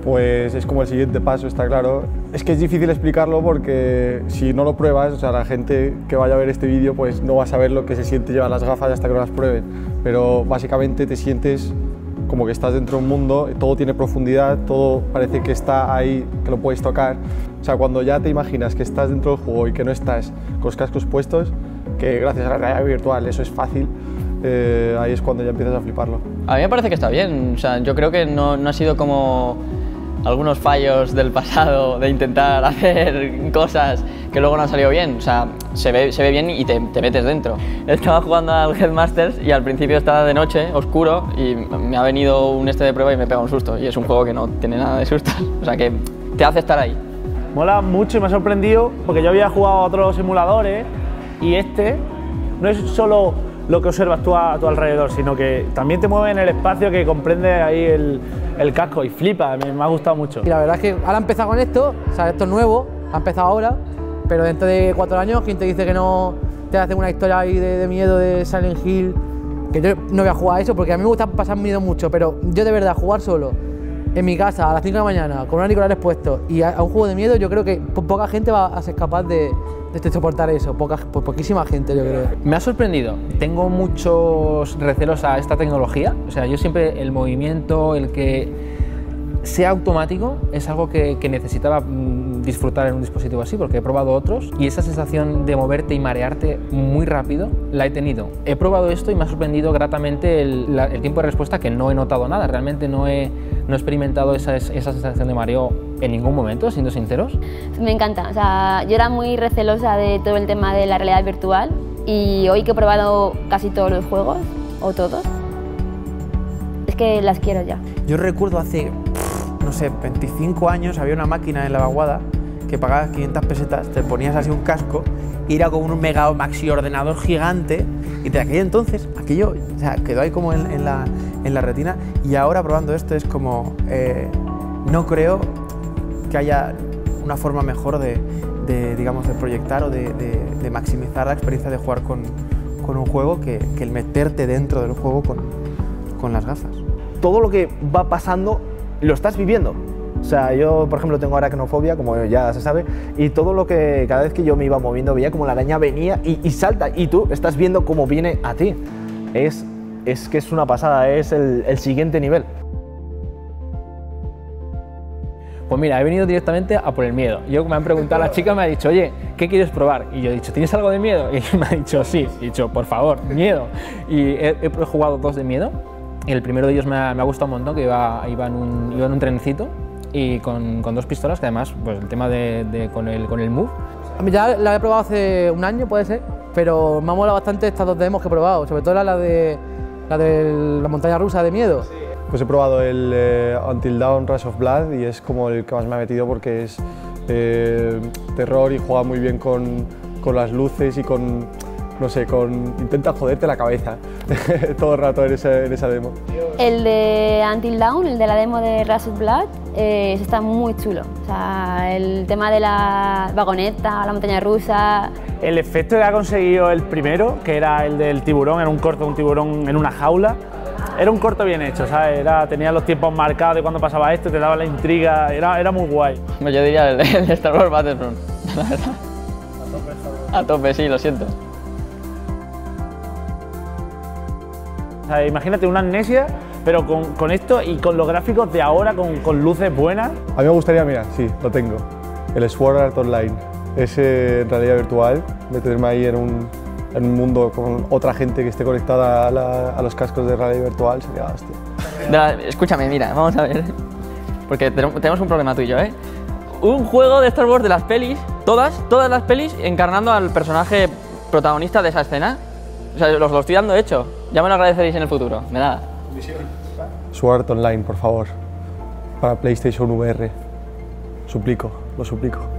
pues es como el siguiente paso, está claro. Es que es difícil explicarlo porque si no lo pruebas, o sea, la gente que vaya a ver este vídeo pues no va a saber lo que se siente llevar las gafas hasta que no las prueben, pero básicamente te sientes como que estás dentro de un mundo, todo tiene profundidad, todo parece que está ahí, que lo puedes tocar. O sea, cuando ya te imaginas que estás dentro del juego y que no estás con los cascos puestos, que gracias a la realidad virtual eso es fácil, ahí es cuando ya empiezas a fliparlo. A mí me parece que está bien, o sea, yo creo que no ha sido como algunos fallos del pasado de intentar hacer cosas que luego no han salido bien, o sea, se ve bien y te metes dentro. Estaba jugando al Headmasters y al principio estaba de noche, oscuro, y me ha venido un de prueba y me pega un susto, y es un juego que no tiene nada de sustos, o sea que te hace estar ahí. Mola mucho y me ha sorprendido porque yo había jugado a otros simuladores y este no es solo lo que observas tú a tu alrededor, sino que también te mueve en el espacio, que comprende ahí el casco y flipa, me ha gustado mucho. Y la verdad es que ahora ha empezado con esto, o sea, esto es nuevo, ha empezado ahora, pero dentro de 4 años, ¿quién te dice que no te hace una historia ahí de miedo de Silent Hill? Que yo no voy a jugar a eso porque a mí me gusta pasar miedo mucho, pero yo de verdad jugar solo en mi casa a las 5 de la mañana con unos auriculares puestos y a un juego de miedo, yo creo que poca gente va a ser capaz de soportar eso, poquísima gente, yo creo. Me ha sorprendido, tengo muchos recelos a esta tecnología, o sea, yo siempre el movimiento, el que sea automático es algo que necesitaba disfrutar en un dispositivo así, porque he probado otros y esa sensación de moverte y marearte muy rápido la he tenido. He probado esto y me ha sorprendido gratamente el tiempo de respuesta, que no he notado nada, realmente no he experimentado esa sensación de mareo en ningún momento, siendo sinceros. Me encanta, o sea, yo era muy recelosa de todo el tema de la realidad virtual y hoy que he probado casi todos los juegos, o todos, es que las quiero ya. Yo recuerdo hace, no sé, 25 años había una máquina en la vaguada que pagabas 500 pesetas, te ponías así un casco y era como un mega maxi ordenador gigante y de aquello entonces, aquello, o sea, quedó ahí como en la retina, y ahora probando esto es como, no creo que haya una forma mejor digamos, de proyectar o de maximizar la experiencia de jugar con un juego que el meterte dentro del juego con las gafas. Todo lo que va pasando lo estás viviendo. O sea, yo, por ejemplo, tengo aracnofobia, como ya se sabe, y todo lo que, cada vez que yo me iba moviendo, veía como la araña venía y salta, y tú estás viendo cómo viene a ti. Es que es una pasada, es el siguiente nivel. Pues mira, he venido directamente a por el miedo. Yo me han preguntado, la chica me ha dicho, oye, ¿qué quieres probar? Y yo he dicho, ¿tienes algo de miedo? Y me ha dicho, sí. He dicho, por favor, miedo. Y he jugado 2 de miedo. El primero de ellos me ha gustado un montón, que iba en un trencito y con 2 pistolas, que además, pues el tema con el Move. Ya la he probado hace un año, puede ser, pero me ha molado bastante estas 2 demos que he probado, sobre todo la de la montaña rusa de miedo. Pues he probado el Until Dawn Rush of Blood y es como el que más me ha metido porque es terror y juega muy bien con las luces y con, no sé, intenta joderte la cabeza todo el rato en esa demo. El de Until Dawn, el de la demo de Rush of Blood, está muy chulo. O sea, el tema de la vagoneta, la montaña rusa. El efecto que ha conseguido el primero, que era el del tiburón, era un corto de un tiburón en una jaula, era un corto bien hecho, ¿sabes? Tenía los tiempos marcados de cuando pasaba esto, te daba la intriga, era muy guay. Yo diría el de Star Wars Battlefront, la verdad. A tope, sí, lo siento. O sea, imagínate una Amnesia, pero con esto y con los gráficos de ahora, con luces buenas. A mí me gustaría, mira, sí, lo tengo, el Sword Art Online. Es en realidad virtual, meterme ahí en un mundo con otra gente que esté conectada a los cascos de realidad virtual, sería hostia. Escúchame, mira, vamos a ver, porque tenemos un problema tú y yo, ¿eh? Un juego de Star Wars de las pelis, todas las pelis encarnando al personaje protagonista de esa escena. O sea, los estoy dando hecho, ya me lo agradeceréis en el futuro, de nada. Sword Art Online, por favor, para PlayStation VR, suplico, lo suplico.